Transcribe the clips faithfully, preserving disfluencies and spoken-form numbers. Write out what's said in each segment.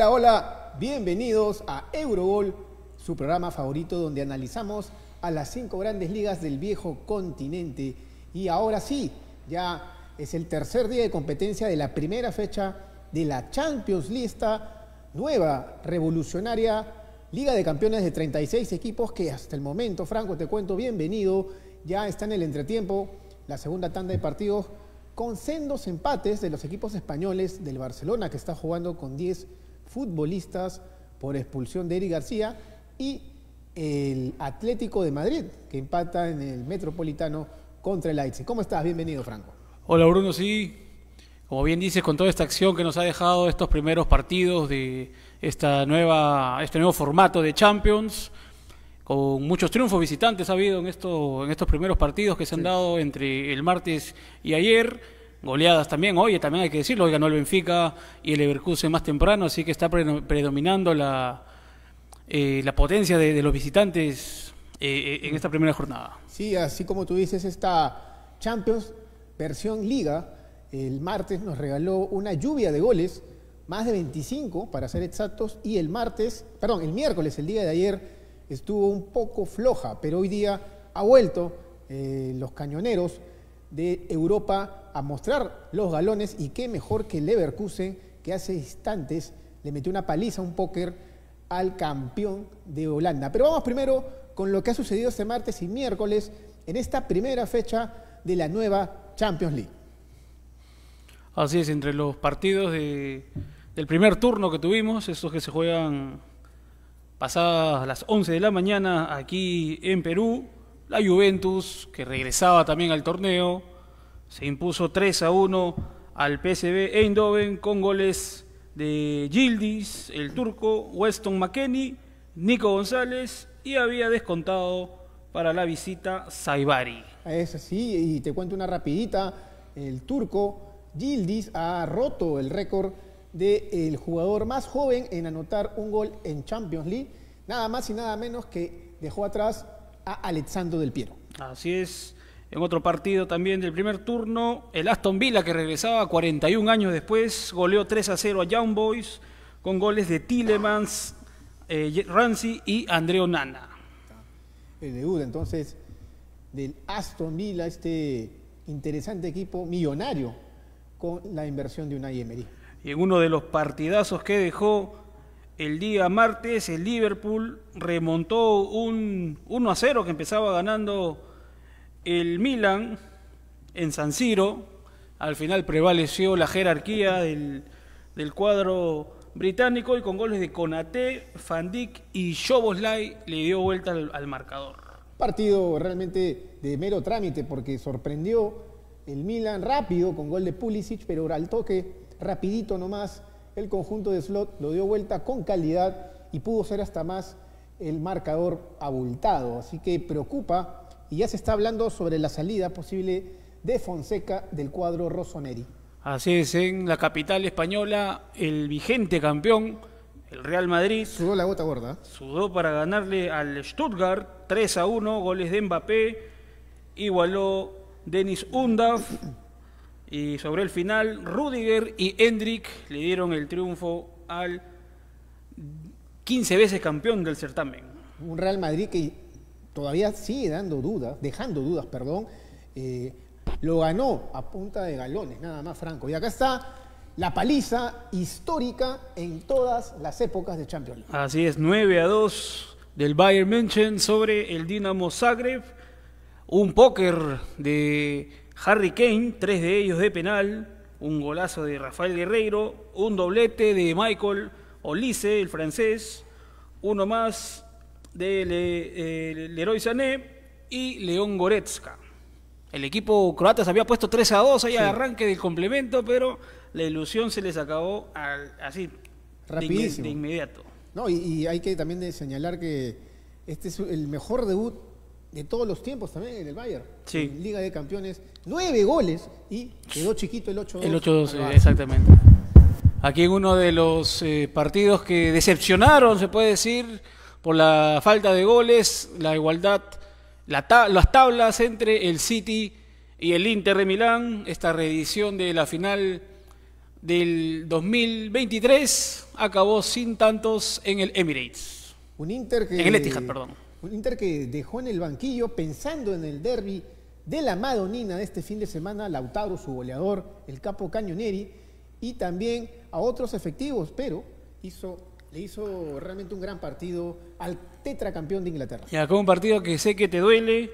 Hola, hola, bienvenidos a Eurogol, su programa favorito donde analizamos a las cinco grandes ligas del viejo continente. Y ahora sí, ya es el tercer día de competencia de la primera fecha de la Champions League, esta nueva, revolucionaria Liga de Campeones de treinta y seis equipos que hasta el momento, Franco, te cuento, bienvenido, ya está en el entretiempo, la segunda tanda de partidos con sendos empates de los equipos españoles, del Barcelona, que está jugando con diez futbolistas por expulsión de Eric García, y el Atlético de Madrid, que empata en el Metropolitano contra el Leipzig. ¿Cómo estás? Bienvenido, Franco. Hola, Bruno, sí. Como bien dices, con toda esta acción que nos ha dejado estos primeros partidos de esta nueva, este nuevo formato de Champions, con muchos triunfos visitantes ha habido en, esto, en estos primeros partidos que se han sí. dado entre el martes y ayer, goleadas también, oye, también hay que decirlo, hoy ganó el Benfica y el Leverkusen más temprano, así que está predominando la, eh, la potencia de, de los visitantes eh, en esta primera jornada. Sí, así como tú dices, esta Champions versión Liga, el martes nos regaló una lluvia de goles, más de veinticinco para ser exactos, y el martes, perdón, el miércoles, el día de ayer, estuvo un poco floja, pero hoy día ha vuelto eh, los cañoneros de Europa a mostrar los galones, y qué mejor que el Leverkusen, que hace instantes le metió una paliza, un póker al campeón de Holanda. Pero vamos primero con lo que ha sucedido este martes y miércoles en esta primera fecha de la nueva Champions League. Así es, entre los partidos de, del primer turno que tuvimos, estos que se juegan pasadas las once de la mañana aquí en Perú, la Juventus, que regresaba también al torneo, se impuso tres a uno al P S V Eindhoven con goles de Yildiz, el turco, Weston McKennie, Nico González, y había descontado para la visita Saibari. Es así, y te cuento una rapidita, el turco Yildiz ha roto el récord del jugador más joven en anotar un gol en Champions League, nada más y nada menos que dejó atrás a Alessandro Del Piero. Así es, en otro partido también del primer turno, el Aston Villa, que regresaba cuarenta y un años después, goleó tres a cero a Young Boys con goles de Tielemans, eh, Ramsey y André Onana. El debut entonces del Aston Villa, este interesante equipo millonario con la inversión de Unai Emery. Y en uno de los partidazos que dejó el día martes, el Liverpool remontó un uno a cero que empezaba ganando el Milan en San Siro. Al final prevaleció la jerarquía del, del cuadro británico, y con goles de Konaté, Van Dijk y Szoboszlai le dio vuelta al, al marcador. Partido realmente de mero trámite, porque sorprendió el Milan rápido con gol de Pulisic, pero al toque, rapidito nomás, el conjunto de Slot lo dio vuelta con calidad y pudo ser hasta más el marcador abultado. Así que preocupa, y ya se está hablando sobre la salida posible de Fonseca del cuadro rossoneri. Así es, en la capital española, el vigente campeón, el Real Madrid, sudó la gota gorda. Sudó para ganarle al Stuttgart tres a uno, goles de Mbappé, igualó Dennis Undav, y sobre el final Rudiger y Endrick le dieron el triunfo al quince veces campeón del certamen. Un Real Madrid que todavía sigue dando dudas, dejando dudas, perdón, eh, lo ganó a punta de galones, nada más, Franco. Y acá está la paliza histórica en todas las épocas de Champions League. Así es, nueve a dos del Bayern München sobre el Dinamo Zagreb. Un póker de Harry Kane, tres de ellos de penal, un golazo de Rafael Guerreiro, un doblete de Michael Olise, el francés, uno más de Le, eh, Leroy Sané y León Goretzka. El equipo croata se había puesto tres a dos ahí sí. al arranque del complemento, pero la ilusión se les acabó al, así, rapidísimo, de, de inmediato. No, y, y hay que también de señalar que este es el mejor debut de todos los tiempos también en el Bayern, sí. en Liga de Campeones, nueve goles, y quedó chiquito el ocho dos. El ocho dos, eh, exactamente. Aquí en uno de los eh, partidos que decepcionaron, se puede decir, por la falta de goles, la igualdad, la ta las tablas entre el City y el Inter de Milán, esta reedición de la final del dos mil veintitrés acabó sin tantos en el Emirates. Un Inter que, en el Etihad, perdón. Un Inter que dejó en el banquillo pensando en el derbi de la Madonina de este fin de semana, Lautaro, su goleador, el capo Cañoneri, y también a otros efectivos, pero hizo, le hizo realmente un gran partido al tetracampeón de Inglaterra. Y acá un partido que sé que te duele.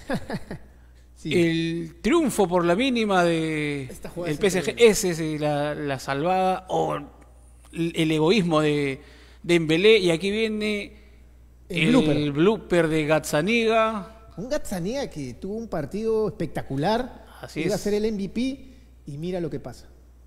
Sí. El triunfo por la mínima de el P S G, ese es la, la salvada, o el, el egoísmo de Dembélé, y aquí viene el, el blooper. blooper de Gazzaniga. Un Gazzaniga que tuvo un partido espectacular, así iba es. a ser el M V P y mira lo que pasa.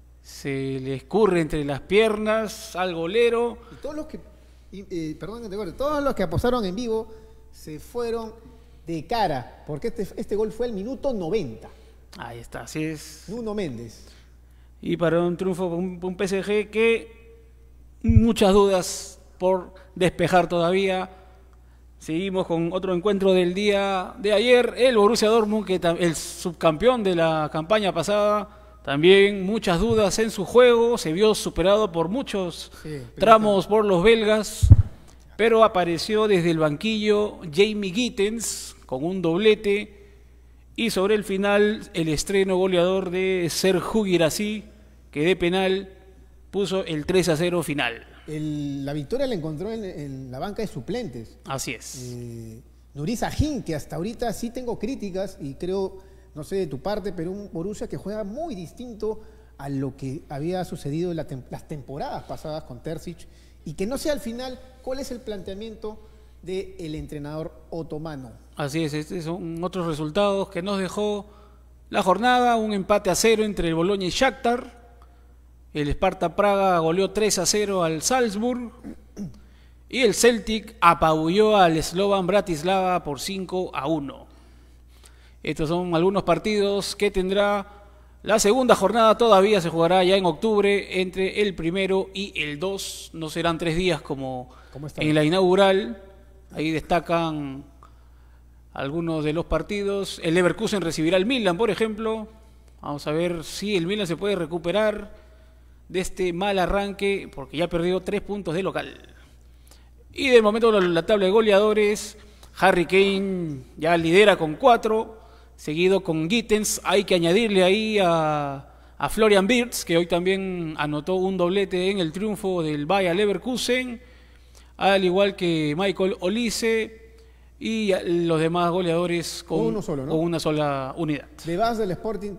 Se le escurre entre las piernas al golero. Y todos los que, eh, perdón que te corte, todos los que apostaron en vivo se fueron de cara, porque este, este gol fue el minuto noventa. Ahí está, así es. Nuno Méndez. Y para un triunfo, un, un P S G que muchas dudas por despejar todavía. Seguimos con otro encuentro del día de ayer. El Borussia Dortmund, que el subcampeón de la campaña pasada, también muchas dudas en su juego. Se vio superado por muchos sí, tramos por los belgas. Pero apareció desde el banquillo Jamie Gittens con un doblete, y sobre el final el estreno goleador de Serhou Guirassy, que de penal puso el tres a cero final. El, la victoria la encontró en, en la banca de suplentes. Así es. Eh, Nuri Sahin, que hasta ahorita sí tengo críticas, y creo, no sé de tu parte, pero un Borussia que juega muy distinto a lo que había sucedido en la tem las temporadas pasadas con Terzic, y que no sé al final cuál es el planteamiento del entrenador otomano. Así es, estos son otros resultados que nos dejó la jornada: un empate a cero entre el Bologna y Shakhtar, el Sparta Praga goleó tres a cero al Salzburg, y el Celtic apabulló al Slovan Bratislava por cinco a uno. Estos son algunos partidos que tendrá la segunda jornada. Todavía se jugará ya en octubre entre el primero y el dos. No serán tres días como en la inaugural. Ahí destacan algunos de los partidos. El Leverkusen recibirá al Milan, por ejemplo. Vamos a ver si el Milan se puede recuperar de este mal arranque, porque ya perdió tres puntos de local. Y de momento la tabla de goleadores, Harry Kane ya lidera con cuatro, seguido con Gittens. Hay que añadirle ahí a, a Florian Wirtz, que hoy también anotó un doblete en el triunfo del Bayer Leverkusen, al igual que Michael Olise, y los demás goleadores con, uno solo, ¿no? con una sola unidad. De base del Sporting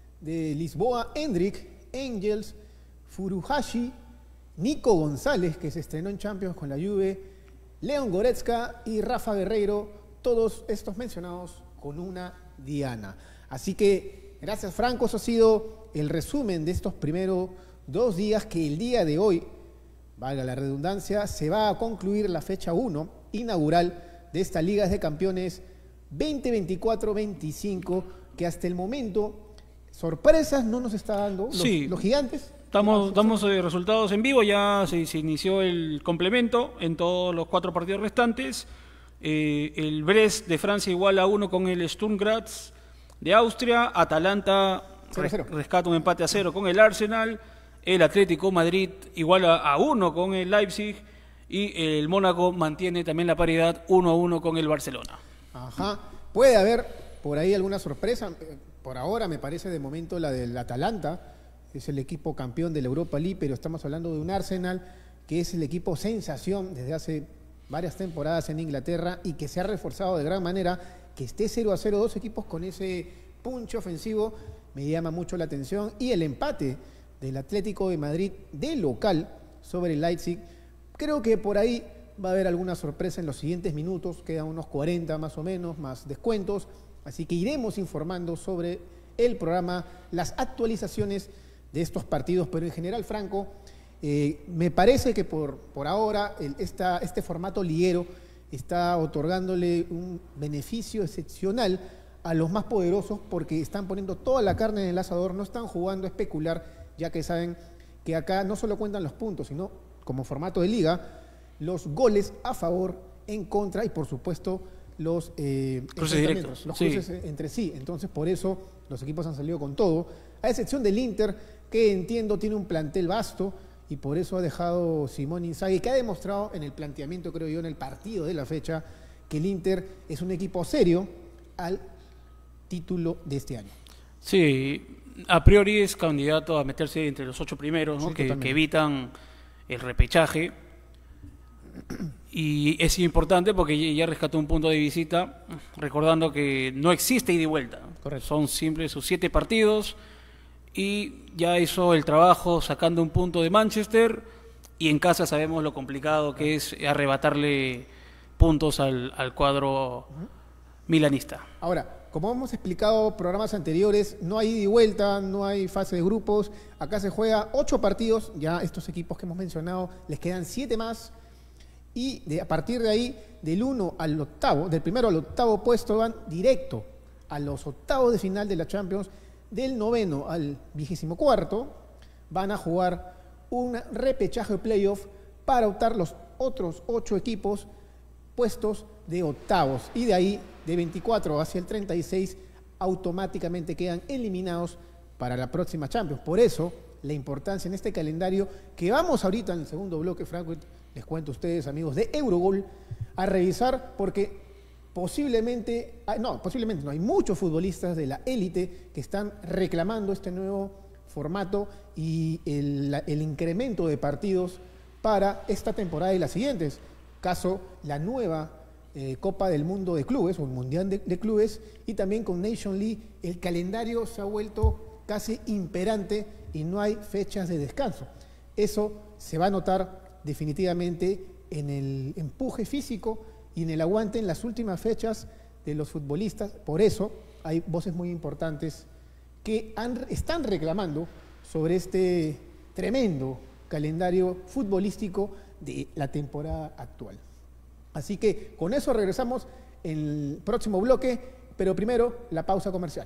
de Lisboa, Hendrik, Engels, Furuhashi, Nico González, que se estrenó en Champions con la Juve, Leon Goretzka y Rafa Guerreiro, todos estos mencionados con una diana. Así que, gracias Franco, eso ha sido el resumen de estos primeros dos días, que el día de hoy, valga la redundancia, se va a concluir la fecha uno inaugural de esta Liga de Campeones veinte veinticuatro veinticinco, que hasta el momento sorpresas no nos está dando los, sí. los gigantes. Damos, damos eh, resultados en vivo. Ya se, se inició el complemento en todos los cuatro partidos restantes. Eh, el Brest de Francia igual a uno con el Sturm Graz de Austria. Atalanta res, rescata un empate a cero con el Arsenal. El Atlético Madrid igual a, a uno con el Leipzig. Y el Mónaco mantiene también la paridad uno a uno con el Barcelona. Ajá. Puede haber por ahí alguna sorpresa. Por ahora me parece de momento la del Atalanta. Es el equipo campeón de la Europa League, pero estamos hablando de un Arsenal que es el equipo sensación desde hace varias temporadas en Inglaterra y que se ha reforzado de gran manera. Que esté cero a cero, dos equipos con ese punch ofensivo, me llama mucho la atención. Y el empate del Atlético de Madrid de local sobre el Leipzig, creo que por ahí va a haber alguna sorpresa en los siguientes minutos. Quedan unos cuarenta más o menos, más descuentos, así que iremos informando sobre el programa, las actualizaciones de estos partidos, pero en general, Franco, eh, me parece que por, por ahora el, esta, este formato liguero está otorgándole un beneficio excepcional a los más poderosos, porque están poniendo toda la carne en el asador, no están jugando a especular, ya que saben que acá no solo cuentan los puntos, sino como formato de liga, los goles a favor, en contra y por supuesto los eh, cruces directos, los sí. cruces entre sí. Entonces, por eso los equipos han salido con todo, a excepción del Inter, que entiendo tiene un plantel vasto y por eso ha dejado Simone Inzaghi, que ha demostrado en el planteamiento, creo yo, en el partido de la fecha, que el Inter es un equipo serio al título de este año. Sí, a priori es candidato a meterse entre los ocho primeros, ¿no? Sí, que, que evitan el repechaje. Y es importante porque ya rescató un punto de visita, recordando que no existe ida y vuelta. Correcto. Son simples sus siete partidos y ya hizo el trabajo sacando un punto de Manchester, y en casa sabemos lo complicado que es arrebatarle puntos al, al cuadro uh-huh. milanista. Ahora, como hemos explicado en programas anteriores, no hay ida y vuelta, no hay fase de grupos. Acá se juega ocho partidos, ya estos equipos que hemos mencionado les quedan siete más. Y de, a partir de ahí, del uno al octavo, del primero al octavo puesto, van directo a los octavos de final de la Champions. Del noveno al vigésimo cuarto van a jugar un repechaje de playoff para optar los otros ocho equipos puestos de octavos. Y de ahí, de veinticuatro hacia el treinta y seis, automáticamente quedan eliminados para la próxima Champions. Por eso, la importancia en este calendario, que vamos ahorita en el segundo bloque, Franco, les cuento a ustedes, amigos de Eurogol, a revisar, porque posiblemente, no, posiblemente no, hay muchos futbolistas de la élite que están reclamando este nuevo formato y el, el incremento de partidos para esta temporada y las siguientes. Caso, la nueva eh, Copa del Mundo de Clubes, o el Mundial de, de Clubes, y también con Nation League, el calendario se ha vuelto casi imperante y no hay fechas de descanso. Eso se va a notar definitivamente en el empuje físico y en el aguante en las últimas fechas de los futbolistas. Por eso hay voces muy importantes que han, están reclamando sobre este tremendo calendario futbolístico de la temporada actual. Así que con eso regresamos en el próximo bloque, pero primero la pausa comercial.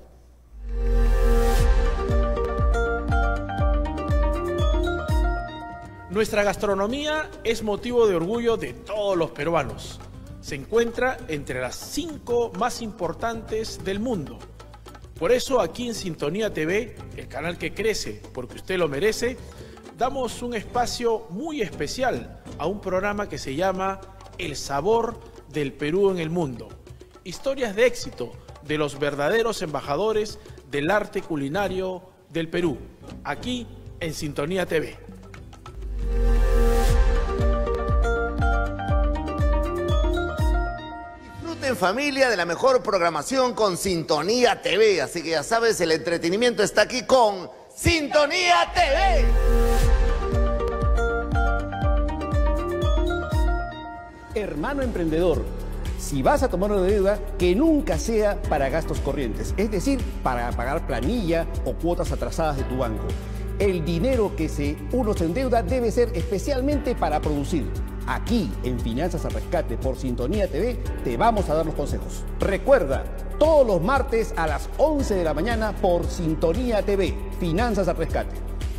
Nuestra gastronomía es motivo de orgullo de todos los peruanos. Se encuentra entre las cinco más importantes del mundo. Por eso aquí en Sintonía T V, el canal que crece porque usted lo merece, damos un espacio muy especial a un programa que se llama El Sabor del Perú en el Mundo. Historias de éxito de los verdaderos embajadores del arte culinario del Perú, aquí en Sintonía T V. En familia de la mejor programación con Sintonía T V, así que ya sabes, el entretenimiento está aquí con Sintonía T V. Hermano emprendedor, si vas a tomar una deuda, que nunca sea para gastos corrientes, es decir, para pagar planilla o cuotas atrasadas de tu banco. El dinero que se, uno se endeuda debe ser especialmente para producir. Aquí, en Finanzas al Rescate por Sintonía T V, te vamos a dar los consejos. Recuerda, todos los martes a las once de la mañana por Sintonía T V, Finanzas al Rescate.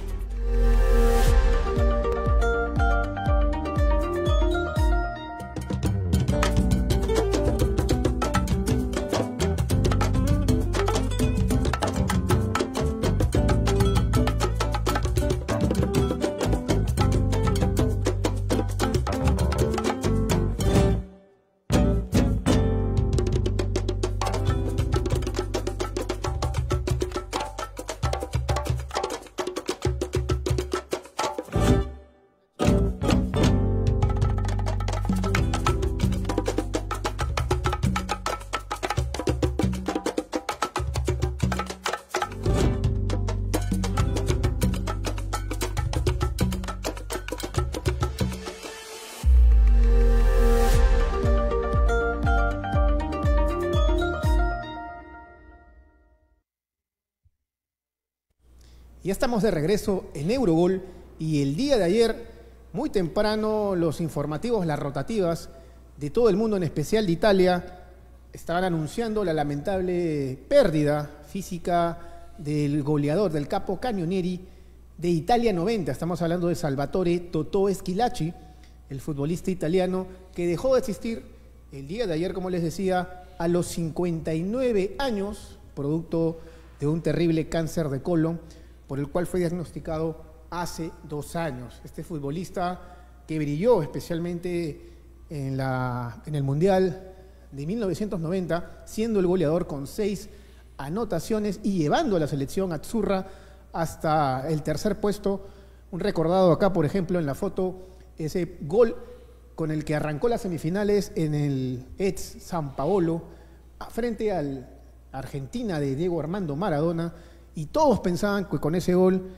Ya estamos de regreso en Eurogol y el día de ayer, muy temprano, los informativos, las rotativas de todo el mundo, en especial de Italia, estaban anunciando la lamentable pérdida física del goleador, del capo Cagnonieri de Italia noventa. Estamos hablando de Salvatore Totò Schillaci, el futbolista italiano que dejó de existir el día de ayer, como les decía, a los cincuenta y nueve años, producto de un terrible cáncer de colon, por el cual fue diagnosticado hace dos años. Este futbolista que brilló especialmente en, la, en el Mundial de mil novecientos noventa, siendo el goleador con seis anotaciones y llevando a la selección azzurra hasta el tercer puesto. Un recordado acá, por ejemplo, en la foto, ese gol con el que arrancó las semifinales en el ex San Paolo, frente al Argentina de Diego Armando Maradona, y todos pensaban que con ese gol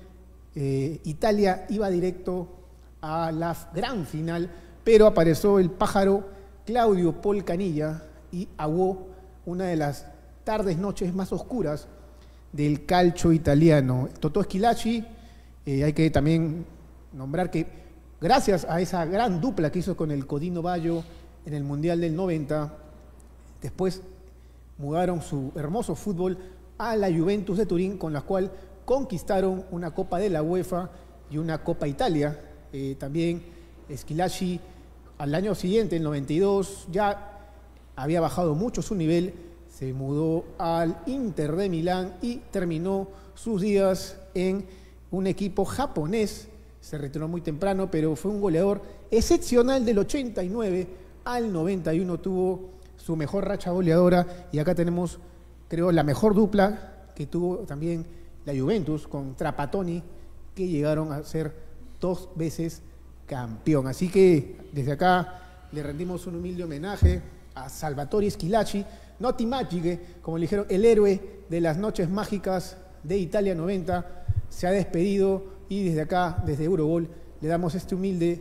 eh, Italia iba directo a la gran final, pero apareció el pájaro Claudio Pol Canilla y aguó una de las tardes, noches más oscuras del calcio italiano. Totò Schillaci, eh, hay que también nombrar que gracias a esa gran dupla que hizo con el Codino Baggio en el Mundial del noventa, después mudaron su hermoso fútbol a la Juventus de Turín, con la cual conquistaron una Copa de la UEFA y una Copa Italia. Eh, también Schillaci al año siguiente, en el noventa y dos, ya había bajado mucho su nivel, se mudó al Inter de Milán y terminó sus días en un equipo japonés. Se retiró muy temprano, pero fue un goleador excepcional. Del ochenta y nueve al noventa y uno tuvo su mejor racha goleadora, y acá tenemos, creo, la mejor dupla que tuvo también la Juventus con Trapattoni, que llegaron a ser dos veces campeón. Así que desde acá le rendimos un humilde homenaje a Salvatore Schillaci, Noti Magiche, como le dijeron, el héroe de las noches mágicas de Italia noventa. Se ha despedido y desde acá, desde Eurogol, le damos este humilde,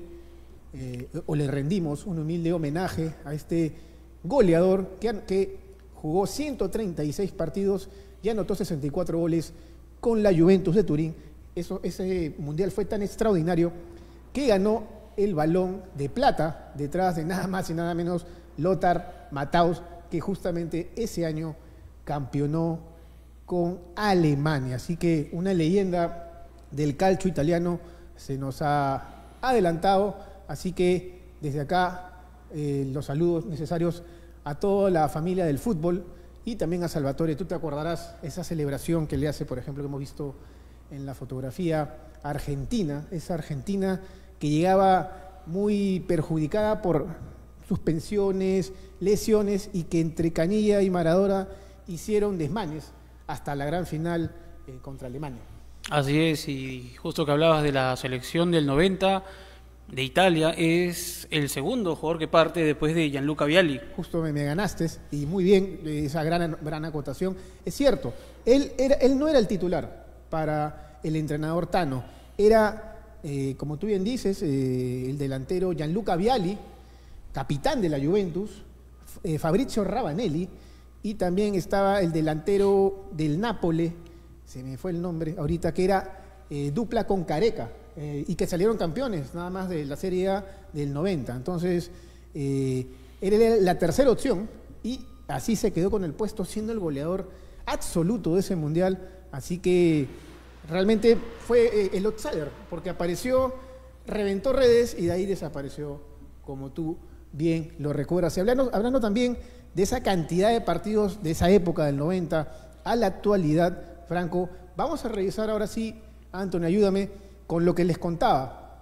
eh, o le rendimos un humilde homenaje a este goleador que, que jugó ciento treinta y seis partidos y anotó sesenta y cuatro goles con la Juventus de Turín. Eso, ese mundial fue tan extraordinario que ganó el Balón de Plata detrás de nada más y nada menos Lothar Matthaus, que justamente ese año campeonó con Alemania. Así que una leyenda del calcio italiano se nos ha adelantado. Así que desde acá eh, los saludos necesarios a toda la familia del fútbol y también a Salvatore. Tú te acordarás esa celebración que le hace, por ejemplo, que hemos visto en la fotografía, Argentina, esa Argentina que llegaba muy perjudicada por suspensiones, lesiones, y que entre Canilla y Maradona hicieron desmanes hasta la gran final eh, contra Alemania. Así es, y justo que hablabas de la selección del noventa de Italia, es el segundo jugador que parte después de Gianluca Vialli. Justo me, me ganaste, y muy bien, esa gran, gran acotación. Es cierto, él, era, él no era el titular para el entrenador Tano, era, eh, como tú bien dices, eh, el delantero Gianluca Vialli, capitán de la Juventus, eh, Fabrizio Ravanelli, y también estaba el delantero del Nápoles, se me fue el nombre ahorita, que era eh, dupla con Careca, eh, y que salieron campeones nada más de la Serie A del noventa. Entonces, eh, era la tercera opción, y así se quedó con el puesto, siendo el goleador absoluto de ese mundial. Así que realmente fue eh, el outsider, porque apareció, reventó redes y de ahí desapareció, como tú bien lo recuerdas. Y hablando, hablando también de esa cantidad de partidos de esa época del noventa a la actualidad, Franco, vamos a revisar ahora sí, Anthony, ayúdame, con lo que les contaba,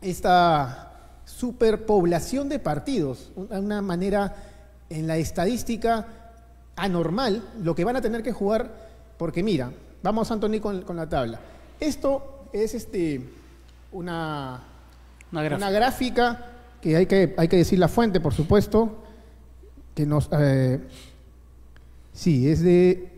esta superpoblación de partidos, una manera en la estadística anormal, lo que van a tener que jugar, porque mira, vamos, Anthony, con, con la tabla. Esto es este, una, una gráfica, una gráfica que hay, que hay que decir la fuente, por supuesto, que nos... Eh, sí, es de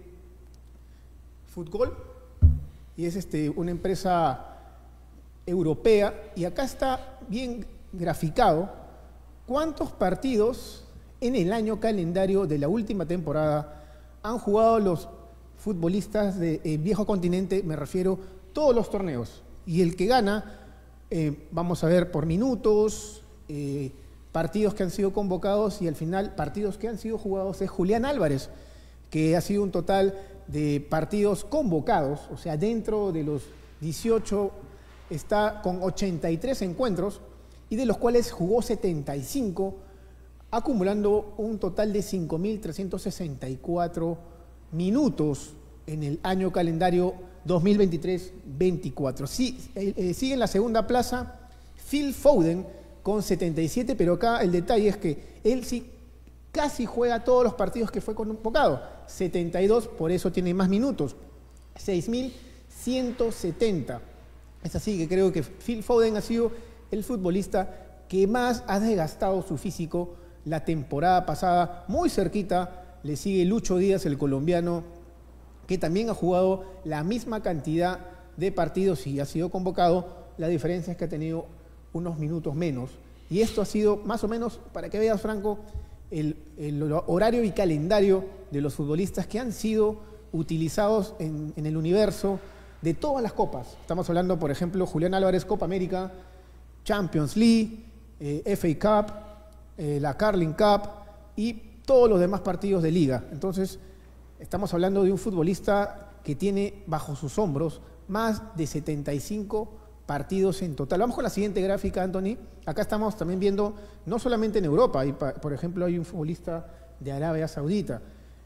Fútbol, y es este, una empresa europea, y acá está bien graficado cuántos partidos en el año calendario de la última temporada han jugado los futbolistas del viejo continente, me refiero todos los torneos, y el que gana, eh, vamos a ver por minutos, eh, partidos que han sido convocados y al final partidos que han sido jugados, es Julián Álvarez, que ha sido un total de partidos convocados, o sea, dentro de los dieciocho está con ochenta y tres encuentros, y de los cuales jugó setenta y cinco, acumulando un total de cinco mil trescientos sesenta y cuatro minutos en el año calendario dos mil veintitrés veinticuatro. Sí, eh, eh, sigue en la segunda plaza Phil Foden con setenta y siete, pero acá el detalle es que él sí casi juega todos los partidos que fue convocado, setenta y dos, por eso tiene más minutos, seis mil ciento setenta. Es así que creo que Phil Foden ha sido el futbolista que más ha desgastado su físico la temporada pasada. Muy cerquita le sigue Lucho Díaz, el colombiano, que también ha jugado la misma cantidad de partidos y ha sido convocado. La diferencia es que ha tenido unos minutos menos. Y esto ha sido más o menos, para que veas, Franco, el, el horario y calendario de los futbolistas que han sido utilizados en, en el universo de todas las copas. Estamos hablando, por ejemplo, Julián Álvarez, Copa América, Champions League, eh, F A Cup, eh, la Carling Cup y todos los demás partidos de liga. Entonces, estamos hablando de un futbolista que tiene bajo sus hombros más de setenta y cinco partidos en total. Vamos con la siguiente gráfica, Anthony. Acá estamos también viendo, no solamente en Europa, y por ejemplo hay un futbolista de Arabia Saudita.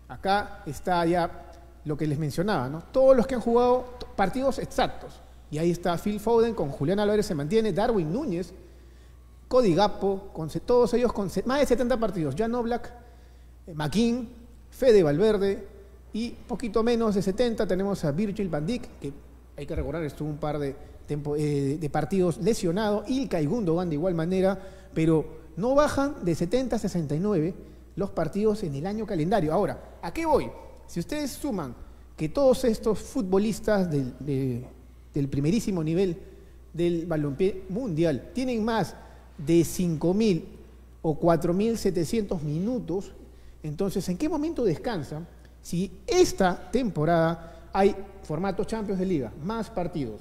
Acá está ya lo que les mencionaba, ¿no? Todos los que han jugado partidos exactos. Y ahí está Phil Foden, con Julián Álvarez se mantiene, Darwin Núñez, Cody Gakpo, con todos ellos con más de setenta partidos. Jan Oblak, eh, McKean, Fede Valverde, y poquito menos de setenta tenemos a Virgil van Dijk, que hay que recordar, estuvo un par de, tempo, eh, de partidos lesionado, Ilkay Gundogan de igual manera, pero no bajan de setenta a sesenta y nueve los partidos en el año calendario. Ahora, ¿a qué voy? Si ustedes suman que todos estos futbolistas del, de, del primerísimo nivel del balompié mundial tienen más de cinco mil o cuatro mil setecientos minutos, entonces, ¿en qué momento descansan? Si esta temporada hay formato Champions de Liga, más partidos,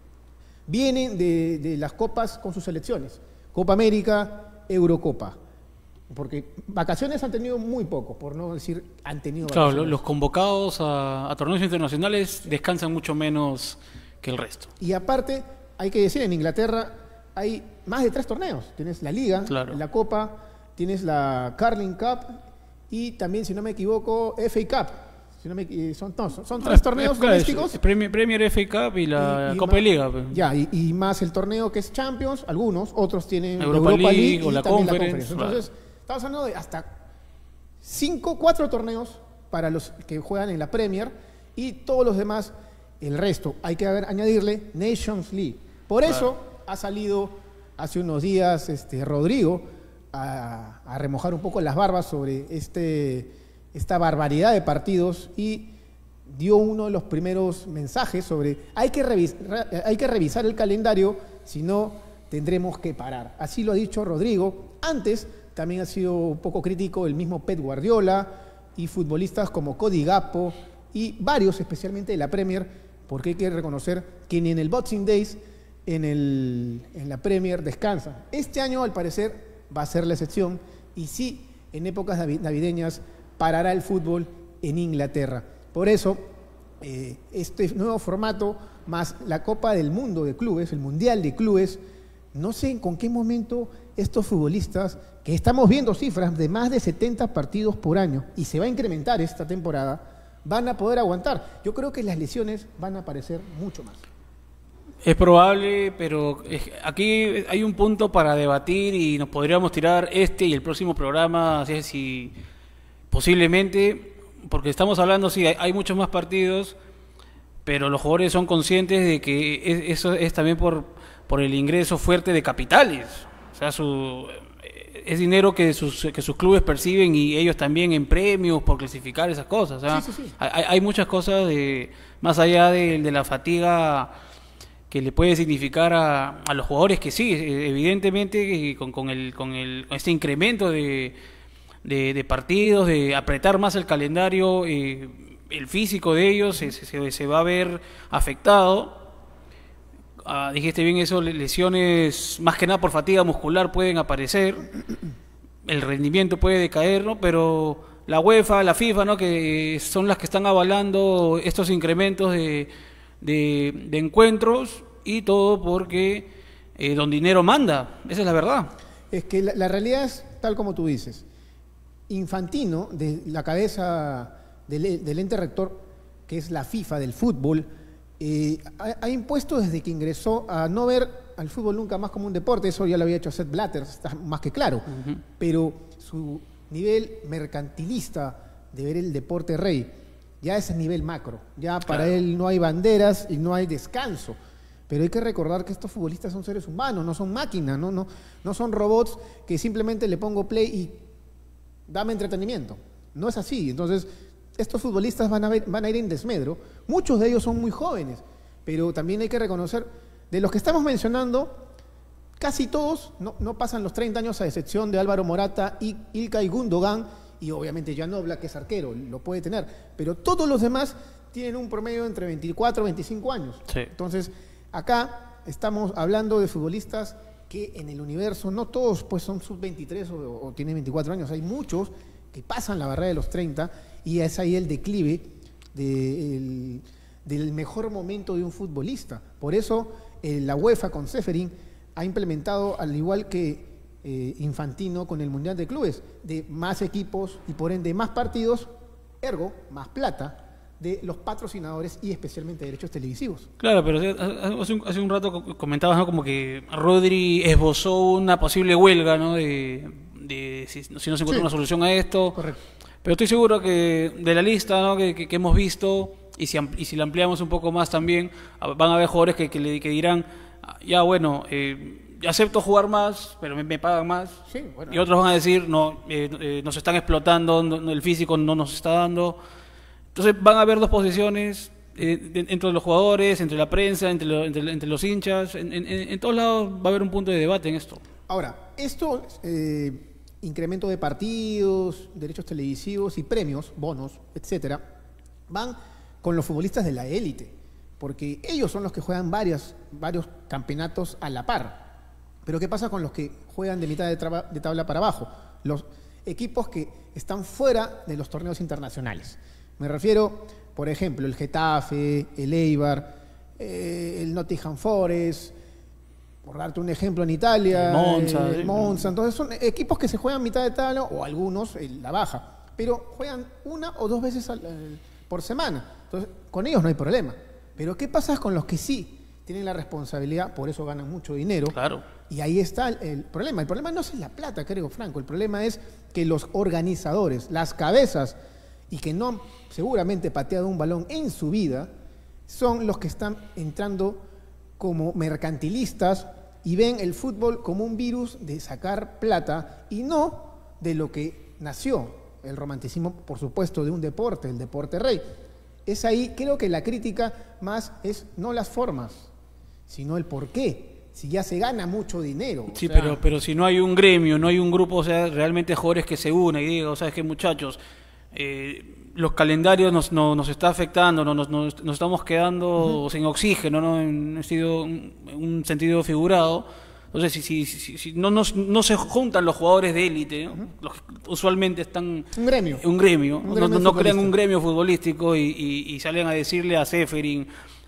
vienen de, de las copas con sus selecciones, Copa América, Eurocopa, porque vacaciones han tenido muy poco, por no decir han tenido vacaciones. Claro, los convocados a, a torneos internacionales descansan mucho menos que el resto. Y aparte, hay que decir, en Inglaterra hay más de tres torneos. Tienes la Liga, claro, la Copa, tienes la Carling Cup y también, si no me equivoco, F A Cup. Si no me, son, no, son, son tres torneos claro, domésticos. Premier, Premier F A Cup y la y, y Copa más, de Liga. Ya, y, y más el torneo que es Champions, algunos, otros tienen Europa, Europa League, League o y la también Conference, la Conference. Entonces, claro, estamos hablando de hasta cinco, cuatro torneos para los que juegan en la Premier y todos los demás, el resto. Hay que añadirle Nations League. Por claro, eso ha salido hace unos días este, Rodrigo a, a remojar un poco las barbas sobre este, esta barbaridad de partidos y dio uno de los primeros mensajes sobre hay que, revis, hay que revisar el calendario, si no tendremos que parar. Así lo ha dicho Rodrigo. Antes también ha sido un poco crítico el mismo Pep Guardiola y futbolistas como Cody Gakpo y varios, especialmente de la Premier, porque hay que reconocer que ni en el Boxing Days en, el, en la Premier descansan. Este año, al parecer, va a ser la excepción y sí, en épocas navideñas parará el fútbol en Inglaterra. Por eso, eh, este nuevo formato, más la Copa del Mundo de Clubes, el Mundial de Clubes, no sé con qué momento estos futbolistas, que estamos viendo cifras de más de setenta partidos por año, y se va a incrementar esta temporada, van a poder aguantar. Yo creo que las lesiones van a aparecer mucho más. Es probable, pero aquí hay un punto para debatir y nos podríamos tirar este y el próximo programa, así es, si posiblemente... Porque estamos hablando, sí, hay, hay muchos más partidos, pero los jugadores son conscientes de que es, eso es también por, por el ingreso fuerte de capitales. O sea, su, es dinero que sus, que sus clubes perciben y ellos también en premios por clasificar esas cosas. O sea, sí, sí, sí. Hay, hay muchas cosas de, más allá de, de la fatiga que le puede significar a, a los jugadores, que sí, evidentemente con, con, el, con, el, con este incremento de... De, de partidos, de apretar más el calendario, eh, el físico de ellos se, se, se va a ver afectado. Ah, dijiste bien eso, lesiones más que nada por fatiga muscular pueden aparecer, el rendimiento puede decaer, ¿no? Pero la UEFA, la FIFA, ¿no? Que son las que están avalando estos incrementos de, de, de encuentros y todo porque eh, don dinero manda, esa es la verdad. Es que la, la realidad es tal como tú dices. Infantino, de la cabeza del, del ente rector, que es la FIFA del fútbol, eh, ha, ha impuesto desde que ingresó a no ver al fútbol nunca más como un deporte. Eso ya lo había hecho Sepp Blatter, está más que claro. Uh-huh. Pero su nivel mercantilista de ver el deporte rey ya es a nivel macro. Ya para claro. él no hay banderas y no hay descanso. Pero hay que recordar que estos futbolistas son seres humanos, no son máquinas, no, no, no son robots que simplemente le pongo play y dame entretenimiento. No es así. Entonces, estos futbolistas van a, ver, van a ir en desmedro. Muchos de ellos son muy jóvenes, pero también hay que reconocer, de los que estamos mencionando, casi todos no, no pasan los treinta años, a excepción de Álvaro Morata y Ilkay Gundogan, y obviamente Jan Oblak, que es arquero, lo puede tener. Pero todos los demás tienen un promedio entre veinticuatro y veinticinco años. Sí. Entonces, acá estamos hablando de futbolistas que en el universo, no todos pues son sub veintitrés o, o tienen veinticuatro años, hay muchos que pasan la barrera de los treinta y es ahí el declive de, el, del mejor momento de un futbolista. Por eso eh, la UEFA con Ceferin ha implementado, al igual que eh, Infantino con el Mundial de Clubes, de más equipos y por ende más partidos, ergo más plata de los patrocinadores y especialmente derechos televisivos. Claro, pero hace un, hace un rato comentabas, ¿no?, como que Rodri esbozó una posible huelga, ¿no?, de, de si, si no se encuentra sí. una solución a esto. Correcto. Pero estoy seguro que de la lista, ¿no?, que, que, que hemos visto, y si, y si la ampliamos un poco más también, van a haber jugadores que, que, le, que dirán, ya bueno, eh, acepto jugar más, pero me, me pagan más. Sí, bueno. Y otros van a decir, no, eh, eh, nos están explotando, no, el físico no nos está dando. Entonces van a haber dos posiciones eh, entre los jugadores, entre la prensa, entre, lo, entre, entre los hinchas, en, en, en todos lados va a haber un punto de debate en esto. Ahora, esto, eh, incremento de partidos, derechos televisivos y premios, bonos, etcétera, van con los futbolistas de la élite, porque ellos son los que juegan varias, varios campeonatos a la par. Pero ¿qué pasa con los que juegan de mitad de, traba, de tabla para abajo? Los equipos que están fuera de los torneos internacionales. Me refiero, por ejemplo, el Getafe, el Eibar, eh, el Nottingham Forest, por darte un ejemplo en Italia, el Monza. El Monza. Entonces son equipos que se juegan mitad de tabla o algunos en la baja, pero juegan una o dos veces al, al, por semana. Entonces, con ellos no hay problema. Pero ¿qué pasa con los que sí tienen la responsabilidad? Por eso ganan mucho dinero. Claro. Y ahí está el, el problema. El problema no es la plata, creo, Franco. El problema es que los organizadores, las cabezas, y que no han seguramente pateado un balón en su vida, son los que están entrando como mercantilistas y ven el fútbol como un virus de sacar plata y no de lo que nació el romanticismo, por supuesto, de un deporte, el deporte rey. Es ahí, creo que la crítica más es no las formas, sino el por qué. Si ya se gana mucho dinero. Sí, o sea, pero, pero si no hay un gremio, no hay un grupo, o sea, realmente jugadores que se unan y digan, ¿sabes qué, muchachos? Eh, los calendarios nos, nos, nos está afectando, nos, nos, nos estamos quedando uh-huh. sin oxígeno, ¿no? En, en un sentido figurado. Entonces, si, si, si, si no, nos, no se juntan los jugadores de élite, ¿no? Uh-huh. Los que usualmente están... Un gremio. Un gremio. Un no, gremio no crean un gremio futbolístico y, y, y salen a decirle a Ceferin,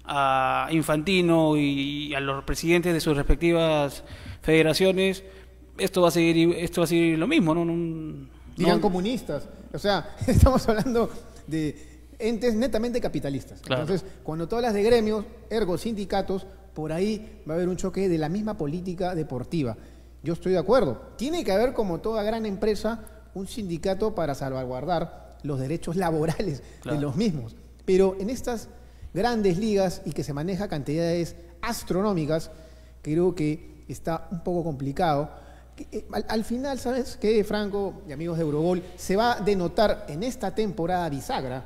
a Infantino y a los presidentes de sus respectivas federaciones, esto va a seguir, esto va a seguir lo mismo, ¿no? no Dirán no, comunistas. O sea, estamos hablando de entes netamente capitalistas. Claro. Entonces, cuando tú hablas de gremios, ergo sindicatos, por ahí va a haber un choque de la misma política deportiva. Yo estoy de acuerdo. Tiene que haber, como toda gran empresa, un sindicato para salvaguardar los derechos laborales claro. de los mismos. Pero en estas grandes ligas y que se maneja cantidades astronómicas, creo que está un poco complicado. Al, al final, ¿sabes qué, Franco y amigos de Eurogol? Se va a denotar en esta temporada bisagra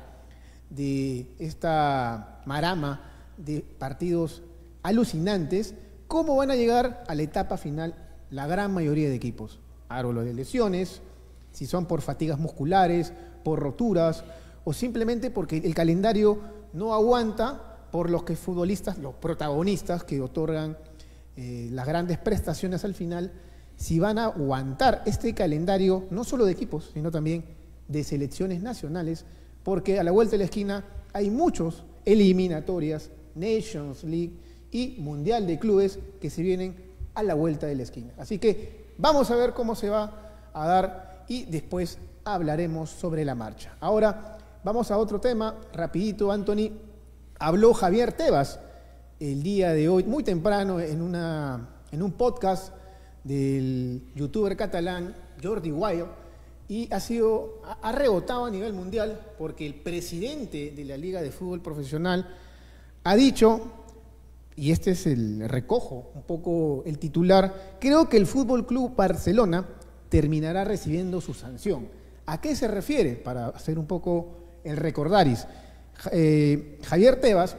de esta marama de partidos alucinantes cómo van a llegar a la etapa final la gran mayoría de equipos. Árbol de lesiones, si son por fatigas musculares, por roturas o simplemente porque el calendario no aguanta por los que futbolistas, los protagonistas que otorgan eh, las grandes prestaciones al final, si van a aguantar este calendario, no solo de equipos, sino también de selecciones nacionales, porque a la vuelta de la esquina hay muchos eliminatorias, Nations League y Mundial de Clubes que se vienen a la vuelta de la esquina. Así que vamos a ver cómo se va a dar y después hablaremos sobre la marcha. Ahora vamos a otro tema, rapidito, Anthony. Habló Javier Tebas el día de hoy, muy temprano, en, una, en un podcast del youtuber catalán Jordi Wild, y ha, sido, ha rebotado a nivel mundial porque el presidente de la Liga de Fútbol Profesional ha dicho, y este es el recojo, un poco el titular, creo que el Fútbol Club Barcelona terminará recibiendo su sanción. ¿A qué se refiere? Para hacer un poco el recordaris. Eh, Javier Tebas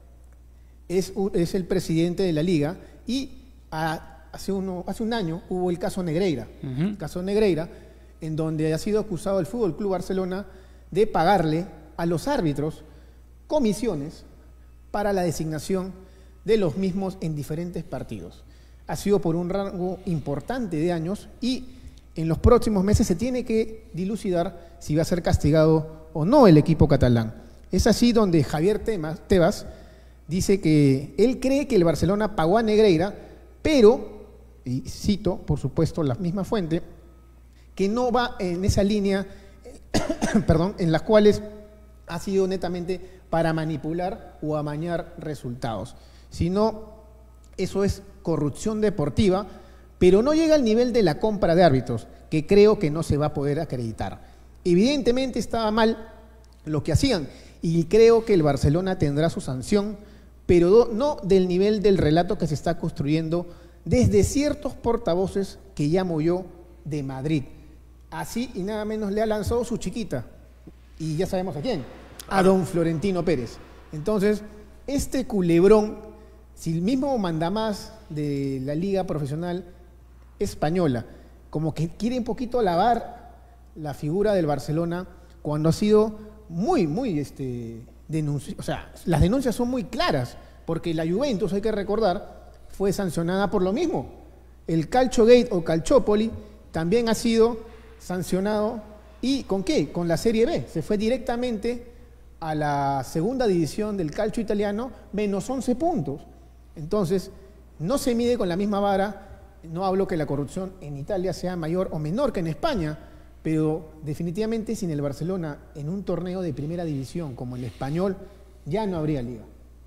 es, es el presidente de la Liga y a, hace, uno, hace un año hubo el caso Negreira, uh-huh. el caso Negreira, en donde ha sido acusado el Fútbol Club Barcelona de pagarle a los árbitros comisiones para la designación de los mismos en diferentes partidos. Ha sido por un rango importante de años y en los próximos meses se tiene que dilucidar si va a ser castigado o no el equipo catalán. Es así donde Javier Tebas dice que él cree que el Barcelona pagó a Negreira, pero, y cito, por supuesto, la misma fuente, que no va en esa línea, perdón, en las cuales ha sido netamente para manipular o amañar resultados, sino eso es corrupción deportiva, pero no llega al nivel de la compra de árbitros, que creo que no se va a poder acreditar. Evidentemente estaba mal lo que hacían, y creo que el Barcelona tendrá su sanción, pero no del nivel del relato que se está construyendo desde ciertos portavoces que llamo yo de Madrid. Así y nada menos le ha lanzado su chiquita, y ya sabemos a quién, a don Florentino Pérez. Entonces, este culebrón, si el mismo mandamás de la Liga Profesional Española, como que quiere un poquito lavar la figura del Barcelona, cuando ha sido muy, muy, este, denunci- o sea, las denuncias son muy claras, porque la Juventus, hay que recordar, fue sancionada por lo mismo. El Calciogate o Calciopoli también ha sido sancionado, ¿y con qué? Con la Serie B, se fue directamente a la segunda división del calcio italiano, menos once puntos. Entonces, no se mide con la misma vara. No hablo que la corrupción en Italia sea mayor o menor que en España, pero definitivamente sin el Barcelona en un torneo de primera división como el español, ya no habría liga.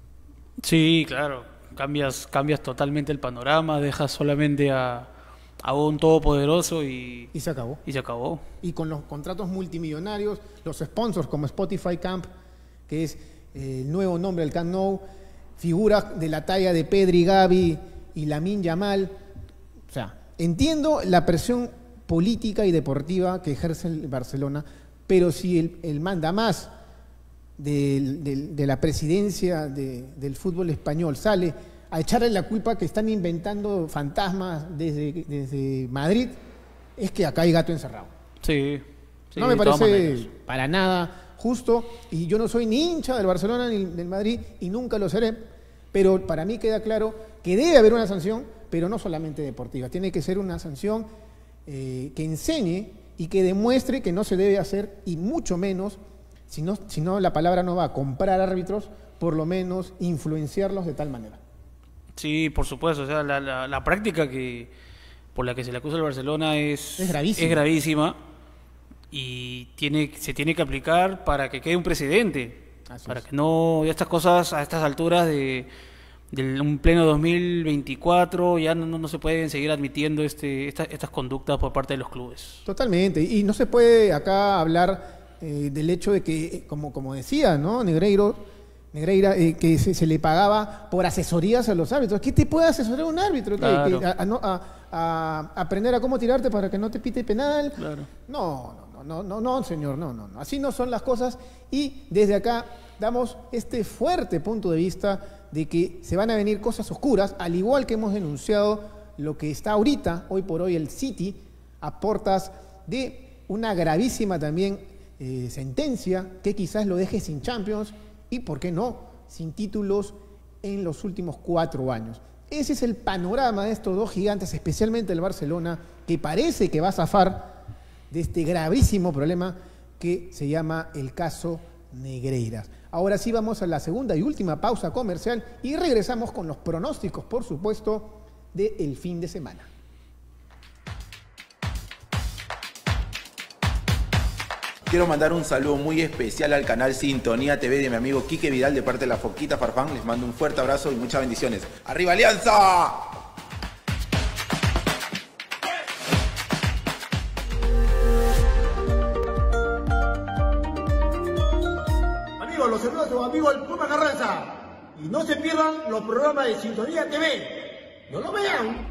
Sí, claro, cambias, cambias totalmente el panorama, dejas solamente a, a un todopoderoso y, y se acabó. Y se acabó. Y con los contratos multimillonarios, los sponsors como Spotify Camp, que es eh, el nuevo nombre del Camp Nou, figuras de la talla de Pedri, Gavi y Lamine Yamal. O sea, entiendo la presión política y deportiva que ejerce el Barcelona, pero si el, el mandamás de, de, de la presidencia de, del fútbol español sale a echarle la culpa que están inventando fantasmas desde, desde Madrid, es que acá hay gato encerrado. Sí, sí, no me parece para nada justo, y yo no soy ni hincha del Barcelona ni del Madrid y nunca lo seré, pero para mí queda claro que debe haber una sanción, pero no solamente deportiva, tiene que ser una sanción eh, que enseñe y que demuestre que no se debe hacer, y mucho menos, si no, si no la palabra no va a comprar árbitros, por lo menos influenciarlos de tal manera. Sí, por supuesto, o sea, la, la, la práctica que por la que se le acusa al Barcelona es, es gravísima. Es gravísima y tiene, se tiene que aplicar para que quede un precedente, Así para es. que no estas cosas a estas alturas de, de un pleno dos mil veinticuatro ya no, no se pueden seguir admitiendo este, esta, estas conductas por parte de los clubes. Totalmente, y no se puede acá hablar eh, del hecho de que, como, como decía, ¿no? Negreiro, Negreira, eh, que se, se le pagaba por asesorías a los árbitros. ¿Qué te puede asesorar un árbitro? Claro. ¿Que, a, a, no, a, a aprender a cómo tirarte para que no te pite penal? Claro. No, no, no, no, no, señor, no, no, no. Así no son las cosas, y desde acá damos este fuerte punto de vista de que se van a venir cosas oscuras, al igual que hemos denunciado lo que está ahorita, hoy por hoy, el City, a portas de una gravísima también eh, sentencia que quizás lo deje sin Champions y, ¿por qué no?, sin títulos en los últimos cuatro años. Ese es el panorama de estos dos gigantes, especialmente el Barcelona, que parece que va a zafar de este gravísimo problema que se llama el caso Negreiras. Ahora sí vamos a la segunda y última pausa comercial y regresamos con los pronósticos, por supuesto, del fin de semana. Quiero mandar un saludo muy especial al canal Sintonía T V de mi amigo Quique Vidal de parte de la Foquita Farfán. Les mando un fuerte abrazo y muchas bendiciones. ¡Arriba Alianza! Amigos, los saludos a su amigo el Puma Carranza. Y no se pierdan los programas de Sintonía T V. ¡No lo vean!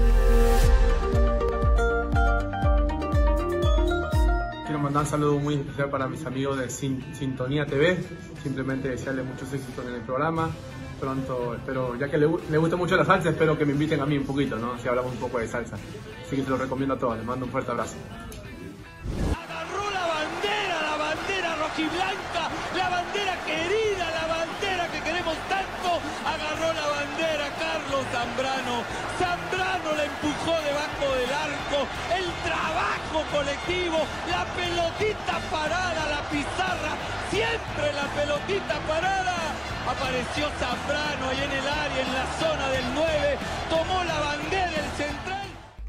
Quiero mandar un saludo muy especial para mis amigos de Sin Sintonía T V. Simplemente desearles muchos éxitos en el programa. Pronto, espero, ya que le, le gusta mucho la salsa, espero que me inviten a mí un poquito, ¿no? Así hablamos un poco de salsa. Así que se lo recomiendo a todos. Les mando un fuerte abrazo. Agarró la bandera, la bandera rojiblanca, la bandera querida, la bandera que queremos tanto. Agarró la bandera Carlos Zambrano. Zambrano la empujó debajo del arco. El trabajo colectivo, la pelotita parada, la pizarra, siempre la pelotita parada. Apareció Zambrano ahí en el área, en la zona del nueve. Tomó la bandera el central.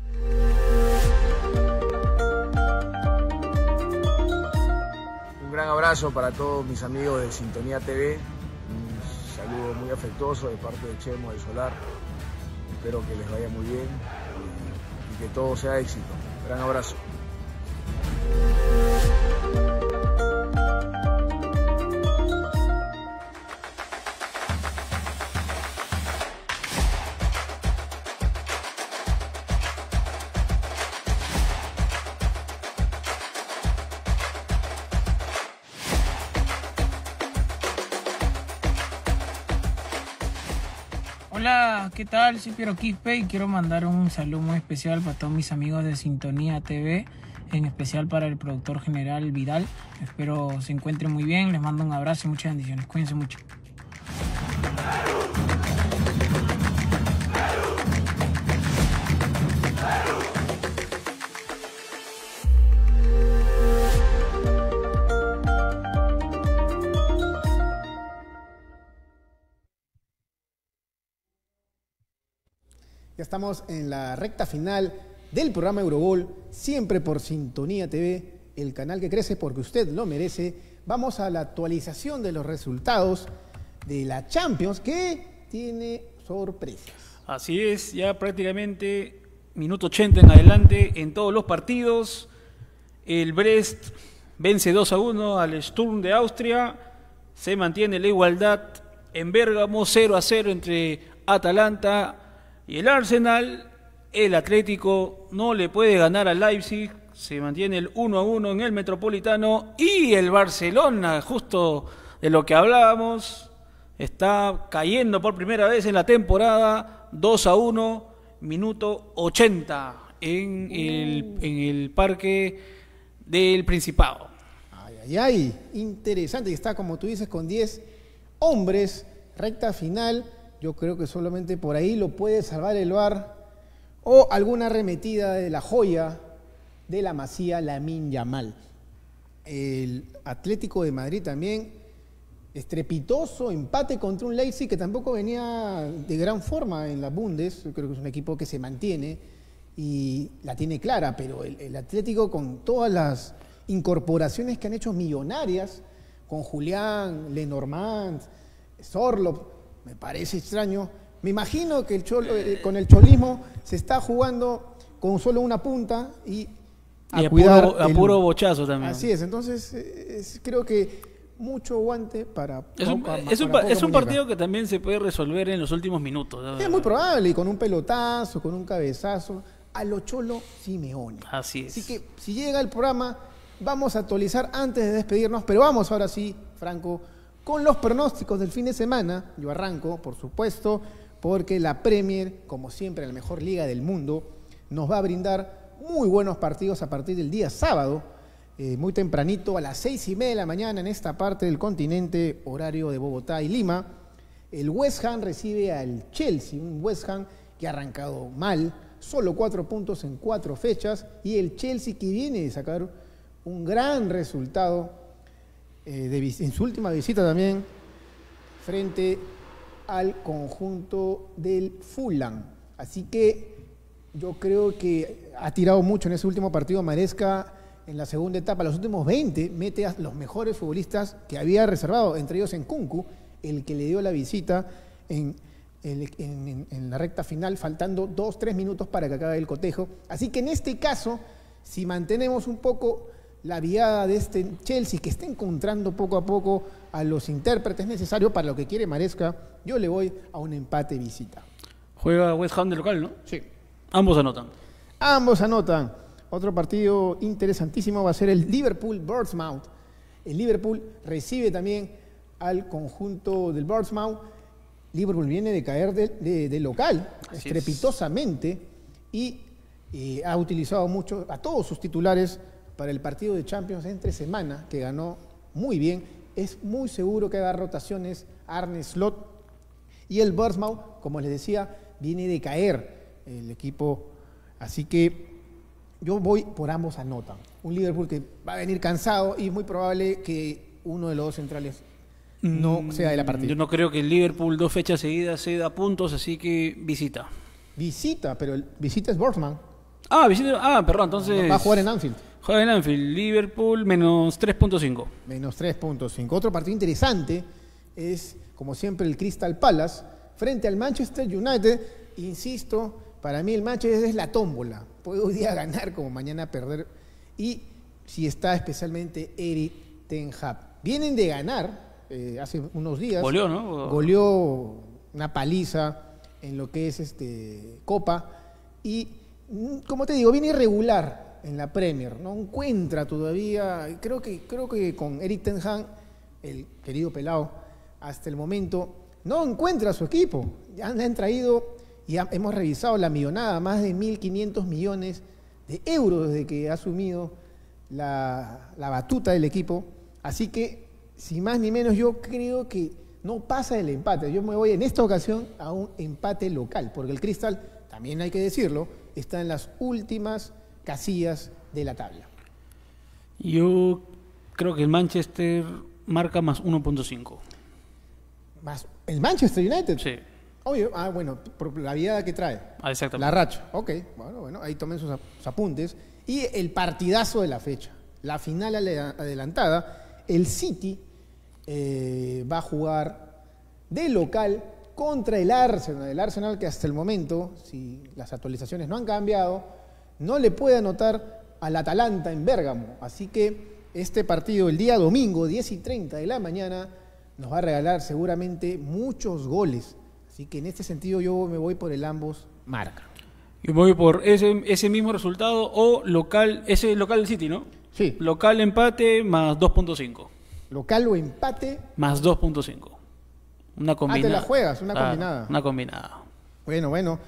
Un gran abrazo para todos mis amigos de Sintonía T V. Un saludo muy afectuoso de parte de Chemo del Solar. Espero que les vaya muy bien y, y que todo sea éxito. Gran abrazo. Hola, ¿qué tal? Soy Piero Quispe y quiero mandar un saludo muy especial para todos mis amigos de Sintonía T V, en especial para el productor general Vidal. Espero se encuentren muy bien, les mando un abrazo y muchas bendiciones. Cuídense mucho. Ya estamos en la recta final del programa Eurogol, siempre por Sintonía T V, el canal que crece porque usted lo merece. Vamos a la actualización de los resultados de la Champions, que tiene sorpresas. Así es, ya prácticamente minuto ochenta en adelante en todos los partidos. El Brest vence dos a uno al Sturm de Austria. Se mantiene la igualdad en Bérgamo, cero a cero entre Atalanta y el Arsenal. El Atlético no le puede ganar al Leipzig, se mantiene el uno a uno en el Metropolitano. Y el Barcelona, justo de lo que hablábamos, está cayendo por primera vez en la temporada, dos a uno, minuto ochenta en el, en el Parque del Principado. Ay, ay, ay, interesante. Y está, como tú dices, con diez hombres, recta final. Yo creo que solamente por ahí lo puede salvar el V A R o alguna arremetida de la joya de la Masía, Lamine Yamal. El Atlético de Madrid también, estrepitoso empate contra un Leipzig que tampoco venía de gran forma en la Bundes. Yo creo que es un equipo que se mantiene y la tiene clara, pero el, el Atlético, con todas las incorporaciones que han hecho millonarias, con Julián, Lenormand, Sorloth, me parece extraño. Me imagino que el cholo, eh, con el cholismo se está jugando con solo una punta y a, y a cuidar puro, a el, puro bochazo también. Así es, entonces es, creo que mucho guante para... Es un, poca, es un, para es un muñeca. partido que también se puede resolver en los últimos minutos, ¿no? Es muy probable, y con un pelotazo, con un cabezazo, a lo Cholo Simeone. Así es. Así que si llega el programa, vamos a actualizar antes de despedirnos, pero vamos ahora sí, Franco, con los pronósticos del fin de semana. Yo arranco, por supuesto, porque la Premier, como siempre, la mejor liga del mundo, nos va a brindar muy buenos partidos a partir del día sábado, eh, muy tempranito, a las seis y media de la mañana, en esta parte del continente, horario de Bogotá y Lima. El West Ham recibe al Chelsea, un West Ham que ha arrancado mal, solo cuatro puntos en cuatro fechas, y el Chelsea que viene de sacar un gran resultado eh, de, en su última visita también, frente al conjunto del Fulham. Así que yo creo que ha tirado mucho en ese último partido Maresca, en la segunda etapa, los últimos veinte, mete a los mejores futbolistas que había reservado, entre ellos Nkunku, el que le dio la visita en, en, en, en la recta final, faltando dos, tres minutos para que acabe el cotejo. Así que en este caso, si mantenemos un poco la viada de este Chelsea, que está encontrando poco a poco a los intérpretes necesarios para lo que quiere Maresca, yo le voy a un empate visita. Juega West Ham de local, ¿no? Sí. Ambos anotan. Ambos anotan. Otro partido interesantísimo va a ser el Liverpool-Bournemouth. El Liverpool recibe también al conjunto del Bournemouth. Liverpool viene de caer de, de, de local, Así estrepitosamente, es. y eh, ha utilizado mucho a todos sus titulares para el partido de Champions entre semana, que ganó muy bien. Es muy seguro que haga rotaciones Arne Slot. Y el Bournemouth, como les decía, viene de caer el equipo. Así que yo voy por ambos anotan. Un Liverpool que va a venir cansado y es muy probable que uno de los dos centrales no mm, sea de la partida. Yo no creo que el Liverpool dos fechas seguidas ceda puntos, así que visita. Visita, pero el visita es Bournemouth. Ah, visita, ah, perdón, entonces... Va a jugar en Anfield. Juega en Anfield, Liverpool menos tres punto cinco. Menos tres punto cinco. Otro partido interesante es, como siempre, el Crystal Palace frente al Manchester United. Insisto, para mí el Manchester es la tómbola. Puede hoy día ganar como mañana perder. Y si está especialmente Erik ten Hag. Vienen de ganar eh, hace unos días. Goleó, ¿no? Goleó una paliza en lo que es este Copa. Y, como te digo, viene irregular en la Premier, no encuentra todavía, creo que, creo que con Erik ten Hag, el querido pelado, hasta el momento, no encuentra a su equipo. Ya le han traído, y ha, hemos revisado la millonada, más de mil quinientos millones de euros desde que ha asumido la, la batuta del equipo. Así que, sin más ni menos, yo creo que no pasa el empate. Yo me voy en esta ocasión a un empate local, porque el Crystal, también hay que decirlo, está en las últimas casillas de la tabla. Yo creo que el Manchester marca más uno punto cinco. ¿Más el Manchester United? Sí. Obvio, ah, bueno, por la viada que trae. Ah, exactamente. La racha. Ok, bueno, bueno, ahí tomen sus, sus apuntes. Y el partidazo de la fecha, la final adelantada, el City eh, va a jugar de local contra el Arsenal. El Arsenal que hasta el momento, si las actualizaciones no han cambiado, no le puede anotar al Atalanta en Bérgamo. Así que este partido el día domingo, diez y treinta de la mañana, nos va a regalar seguramente muchos goles. Así que en este sentido yo me voy por el ambos marca. Yo me voy por ese, ese mismo resultado o local, ese local del City, ¿no? Sí. Local empate más dos punto cinco. Local o empate. Más dos punto cinco. Una combinada. Ah, te la juegas, una ah, combinada. Una combinada. Bueno, bueno.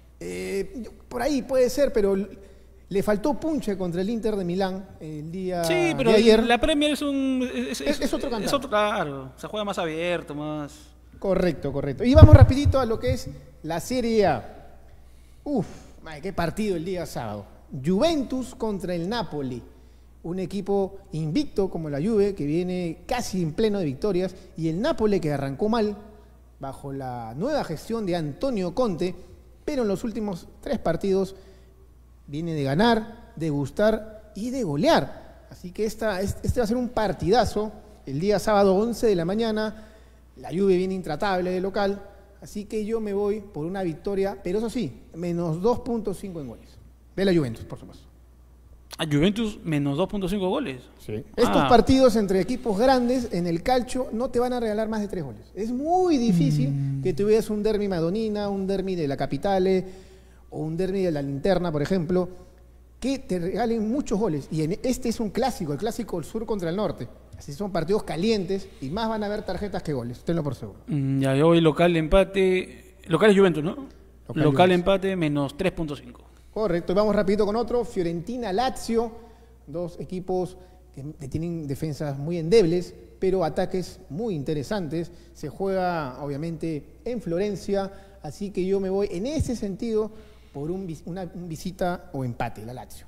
Eh, por ahí puede ser, pero le faltó punche contra el Inter de Milán el día sí, pero de ayer. La Premier es un es, es, es otro cantar. Es otro, claro, se juega más abierto, más... Correcto, correcto. Y vamos rapidito a lo que es la Serie A. Uf, qué partido el día sábado. Juventus contra el Napoli. Un equipo invicto como la Juve, que viene casi en pleno de victorias, y el Napoli que arrancó mal bajo la nueva gestión de Antonio Conte, pero en los últimos tres partidos viene de ganar, de gustar y de golear. Así que esta, este va a ser un partidazo el día sábado once de la mañana. La Juve viene intratable de local, así que yo me voy por una victoria, pero eso sí, menos dos punto cinco en goles. De la Juventus, por supuesto. ¿A Juventus menos dos punto cinco goles? Sí. Estos ah. partidos entre equipos grandes en el calcio no te van a regalar más de tres goles. Es muy difícil mm. que tuvieras un derbi madonina, un derbi de la Capitale o un derbi de la Linterna, por ejemplo, que te regalen muchos goles. Y en este es un clásico, el clásico del sur contra el norte. Así son partidos calientes y más van a haber tarjetas que goles, tenlo por seguro. Mm, ya, yo voy local empate. Local es Juventus, ¿no? Local, local empate menos tres punto cinco. Correcto, y vamos rapidito con otro, Fiorentina-Lazio, dos equipos que tienen defensas muy endebles, pero ataques muy interesantes. Se juega, obviamente, en Florencia, así que yo me voy en ese sentido por un, una un visita o empate, la Lazio.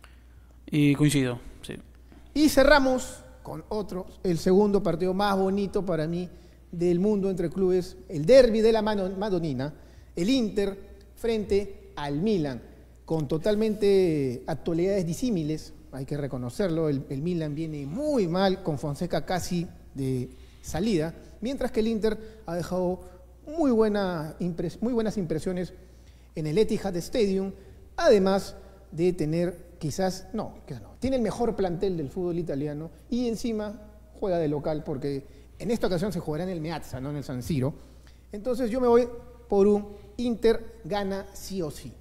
Y coincido, sí. Y cerramos con otro, el segundo partido más bonito para mí del mundo entre clubes, el derbi de la Madonina, el Inter frente al Milan, con totalmente actualidades disímiles, hay que reconocerlo, el, el Milan viene muy mal, con Fonseca casi de salida, mientras que el Inter ha dejado muy, buena impres muy buenas impresiones en el Etihad Stadium, además de tener quizás, no, quizás no, tiene el mejor plantel del fútbol italiano y encima juega de local porque en esta ocasión se jugará en el Meazza, no en el San Siro. Entonces yo me voy por un Inter gana sí o sí.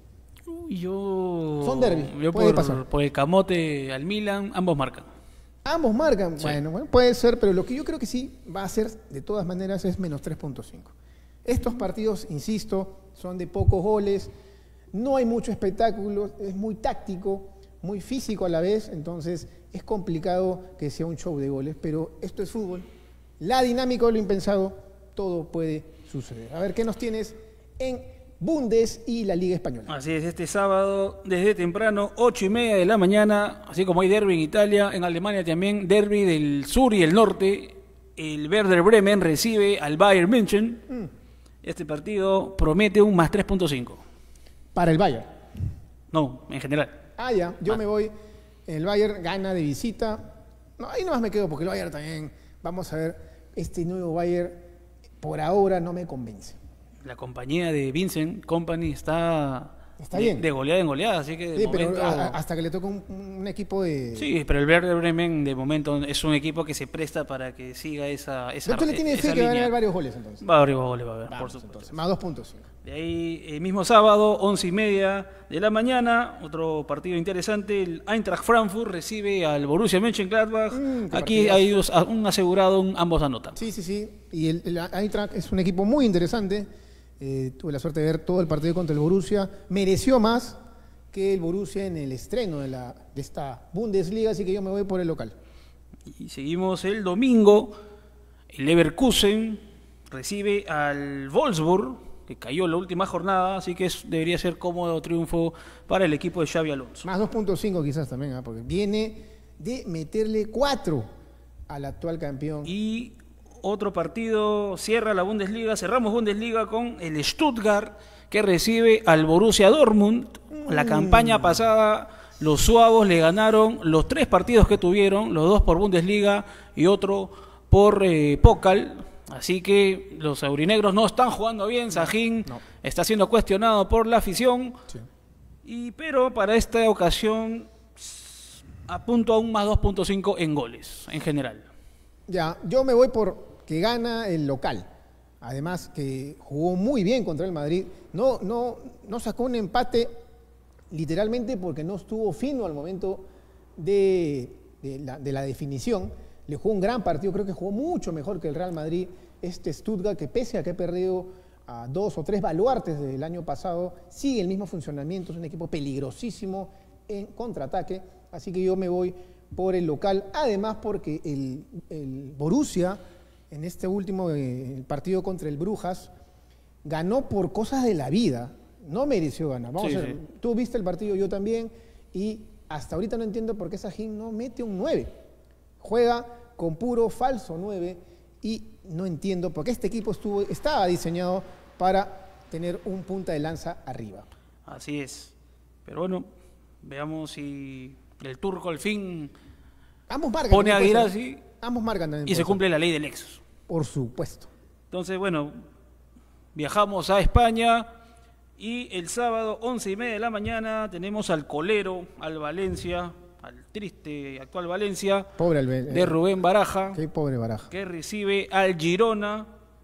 Yo, Son derbi, yo puede por, pasar. por el camote al Milan, ambos marcan. Ambos marcan, Sí. bueno, bueno, puede ser, pero lo que yo creo que sí va a ser de todas maneras es menos tres punto cinco. Estos partidos, insisto, son de pocos goles, no hay mucho espectáculo, es muy táctico, muy físico a la vez, entonces es complicado que sea un show de goles, pero esto es fútbol. La dinámica de lo impensado, todo puede suceder. A ver, ¿qué nos tienes en Bundes y la Liga Española? Así es, este sábado, desde temprano, ocho y media de la mañana, así como hay derbi en Italia, en Alemania también, derbi del sur y el norte, el Werder Bremen recibe al Bayern München. Mm. Este partido promete un más tres punto cinco. Para el Bayern. No, en general. Ah, ya, yo me voy, el Bayern gana de visita. No, ahí nomás me quedo porque el Bayern también, vamos a ver, este nuevo Bayern por ahora no me convence. La compañía de Vincent Company está, Está de, bien. de goleada en goleada, así que de Sí, momento... pero a- a- hasta que le toca un, un equipo de... Sí, pero el Werder Bremen de momento es un equipo que se presta para que siga esa, esa, Entonces le tiene esa fe que va a línea. ganar varios goles entonces. Varios goles va a haber, Vamos, por supuesto. entonces, más dos puntos cinco. De ahí, el mismo sábado, once y media de la mañana, otro partido interesante, el Eintracht Frankfurt recibe al Borussia Mönchengladbach. Mm, qué Aquí partidazo. hay dos- un asegurado, un- ambos anotan. Sí, sí, sí. Y el, el Eintracht es un equipo muy interesante. Eh, tuve la suerte de ver todo el partido contra el Borussia. Mereció más que el Borussia en el estreno de, la, de esta Bundesliga, así que yo me voy por el local. Y seguimos el domingo, el Leverkusen recibe al Wolfsburg, que cayó en la última jornada, así que es- debería ser cómodo triunfo para el equipo de Xabi Alonso. Más dos punto cinco quizás también, ¿ah? Porque viene de meterle cuatro al actual campeón. Y otro partido cierra la Bundesliga, cerramos Bundesliga con el Stuttgart, que recibe al Borussia Dortmund. La campaña pasada, los suavos le ganaron los tres partidos que tuvieron, los dos por Bundesliga y otro por eh, Pokal. Así que los aurinegros no están jugando bien. Sahin no. está siendo cuestionado por la afición. Sí. Y, pero para esta ocasión s- apunto a un más dos punto cinco en goles, en general. Ya, yo me voy por que gana el local. Además que jugó muy bien contra el Madrid. No, no, no sacó un empate literalmente porque no estuvo fino al momento de, de la, de la definición. Le jugó un gran partido, creo que jugó mucho mejor que el Real Madrid. Este Stuttgart, que pese a que ha perdido a dos o tres baluartes del año pasado, sigue el mismo funcionamiento. Es un equipo peligrosísimo en contraataque. Así que yo me voy por el local. Además porque el, el Borussia, en este último eh, partido contra el Brujas, ganó por cosas de la vida. No mereció ganar. Vamos Sí, a ver, sí. tú viste el partido, yo también, y hasta ahorita no entiendo por qué Sahin no mete un nueve. Juega con puro falso nueve y no entiendo por qué este equipo estuvo, estaba diseñado para tener un punta de lanza arriba. Así es. Pero bueno, veamos si el turco al fin Ambos marcan. pone a también puede Guirassi ser. Ambos marcan también. y puede se ser. cumple la ley del Nexus. Por supuesto. Entonces, bueno, viajamos a España y el sábado, once y media de la mañana, tenemos al colero, al Valencia, al triste actual Valencia, Pobre Albert. de Rubén Baraja, Qué pobre Baraja. que recibe al Girona.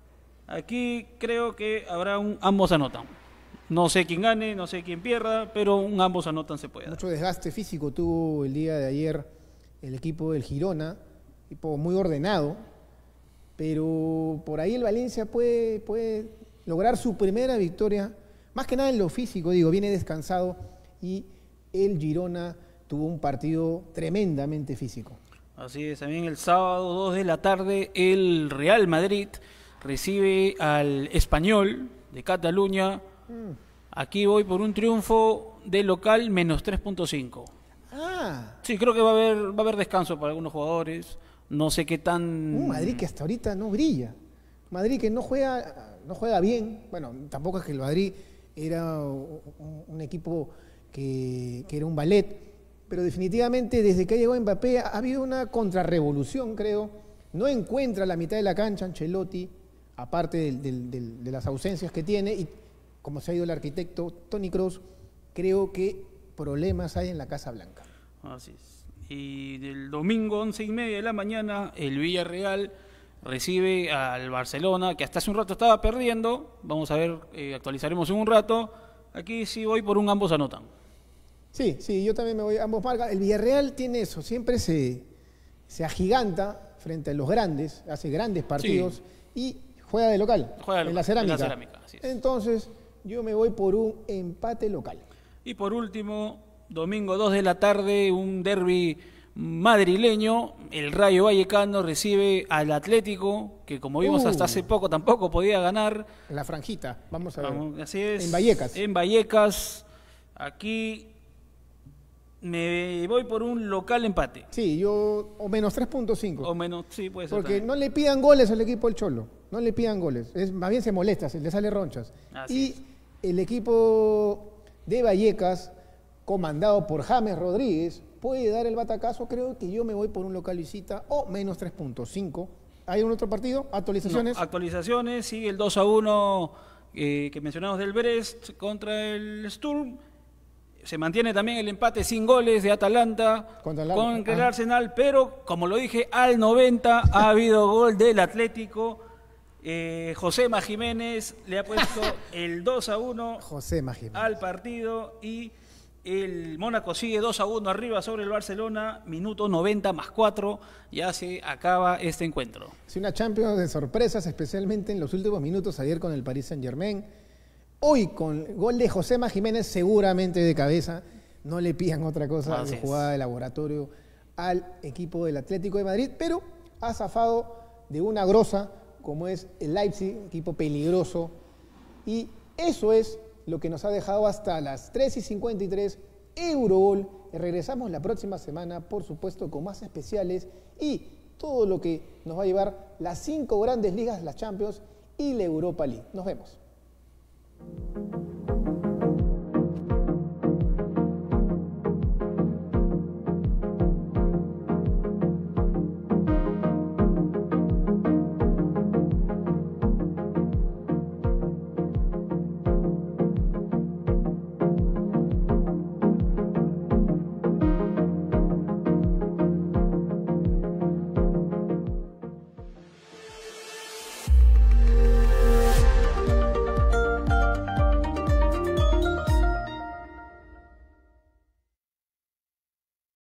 Aquí creo que habrá un ambos anotan. No sé quién gane, no sé quién pierda, pero un ambos anotan se puede dar. Mucho desgaste físico tuvo el día de ayer el equipo del Girona, equipo muy ordenado, pero por ahí el Valencia puede, puede lograr su primera victoria, más que nada en lo físico, digo, viene descansado y el Girona tuvo un partido tremendamente físico. Así es, también el sábado, dos de la tarde, el Real Madrid recibe al Español de Cataluña. Aquí voy por un triunfo de local menos tres punto cinco. Ah, Sí, creo que va a haber va a haber descanso para algunos jugadores. No sé qué tan... un Madrid que hasta ahorita no brilla. Madrid que no juega, no juega bien. Bueno, tampoco es que el Madrid era un, un equipo que, que era un ballet, pero definitivamente desde que llegó Mbappé ha habido una contrarrevolución, creo. No encuentra la mitad de la cancha Ancelotti, aparte del, del, del, de las ausencias que tiene, y como se ha ido el arquitecto Toni Kroos, creo que problemas hay en la Casa Blanca. Así es. Y del domingo once y media de la mañana, el Villarreal recibe al Barcelona, que hasta hace un rato estaba perdiendo. Vamos a ver, eh, actualizaremos en un rato. Aquí sí voy por un ambos anotan. Sí, sí, yo también me voy a ambos marcas. El Villarreal tiene eso, siempre se, se agiganta frente a los grandes, hace grandes partidos, sí, y juega de local, juega de en local, la cerámica. En la cerámica, así es. Entonces, yo me voy por un empate local. Y por último, domingo dos de la tarde, un derbi madrileño. El Rayo Vallecano recibe al Atlético, que como vimos Uh. hasta hace poco tampoco podía ganar. En la franjita, vamos a ver. Vamos, así es. En Vallecas. En Vallecas. Aquí me voy por un local empate. Sí, yo, o menos tres punto cinco. O menos, sí, puede ser. Porque también. no le pidan goles al equipo del Cholo, no le pidan goles. Es, más bien se molesta, se le sale ronchas. Así y es. el equipo de Vallecas, comandado por James Rodríguez, puede dar el batacazo. Creo que yo me voy por un local visita o menos tres punto cinco. ¿Hay un otro partido? ¿Actualizaciones? No, actualizaciones, sigue el dos a uno eh, que mencionamos del Brest contra el Sturm. Se mantiene también el empate sin goles de Atalanta Contra el- con el ah. Arsenal, pero como lo dije, al noventa ha habido gol del Atlético. Eh, Josema Jiménez le ha puesto el dos a uno José Jiménez. al partido y el Mónaco sigue dos a uno arriba sobre el Barcelona, minuto noventa más cuatro, ya se acaba este encuentro. Es una Champions de sorpresas, especialmente en los últimos minutos, ayer con el Paris Saint-Germain. Hoy con gol de Josema Jiménez, seguramente de cabeza. No le pidan otra cosa Así de es. jugada de laboratorio al equipo del Atlético de Madrid, pero ha zafado de una grosa como es el Leipzig, equipo peligroso. Y eso es lo que nos ha dejado hasta las tres y cincuenta y tres Eurogol. Regresamos la próxima semana, por supuesto, con más especiales y todo lo que nos va a llevar las cinco grandes ligas, la Champions y la Europa League. Nos vemos.